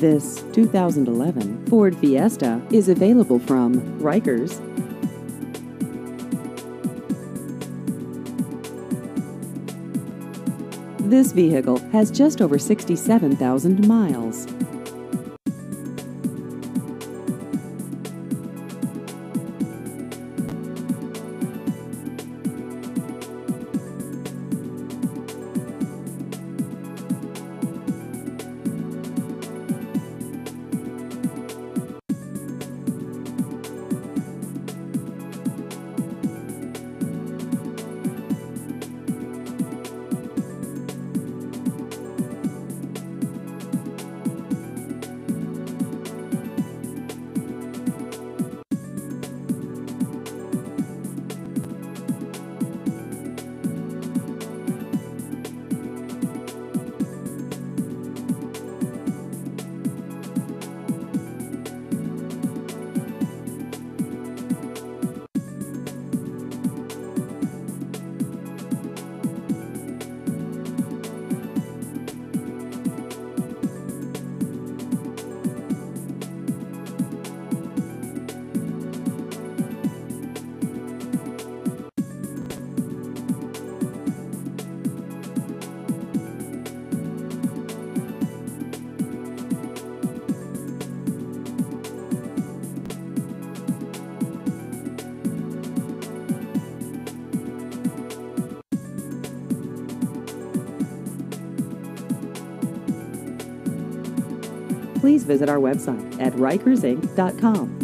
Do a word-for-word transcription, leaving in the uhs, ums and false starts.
This two thousand eleven Ford Fiesta is available from Rikers. This vehicle has just over sixty-seven thousand miles. Please visit our website at rikers inc dot com.